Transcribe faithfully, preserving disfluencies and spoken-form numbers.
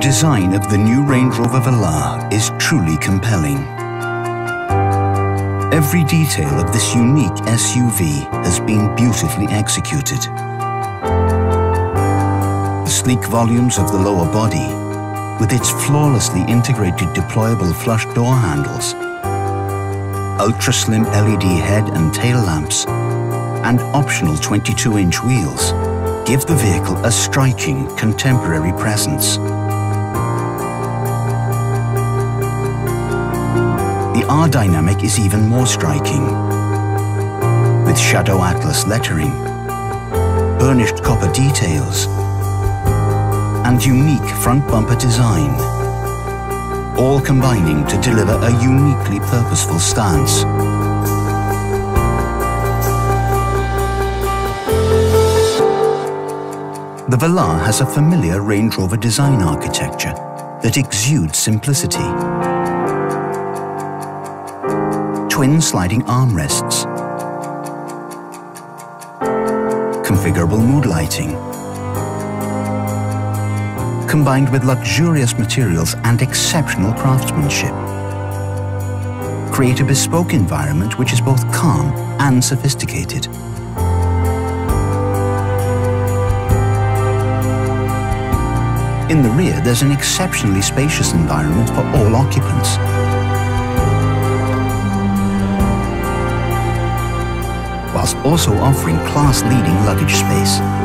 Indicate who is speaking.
Speaker 1: design of the new Range Rover Velar is truly compelling. Every detail of this unique S U V has been beautifully executed. The sleek volumes of the lower body, with its flawlessly integrated deployable flush door handles, ultra-slim L E D head and tail lamps, and optional twenty-two inch wheels, give the vehicle a striking contemporary presence. The R dynamic is even more striking, with Shadow Atlas lettering, burnished copper details, and unique front bumper design, all combining to deliver a uniquely purposeful stance. The Velar has a familiar Range Rover design architecture that exudes simplicity. Twin sliding armrests, configurable mood lighting, combined with luxurious materials and exceptional craftsmanship, create a bespoke environment which is both calm and sophisticated. In the rear, there's an exceptionally spacious environment for all occupants. Whilst also offering class-leading luggage space.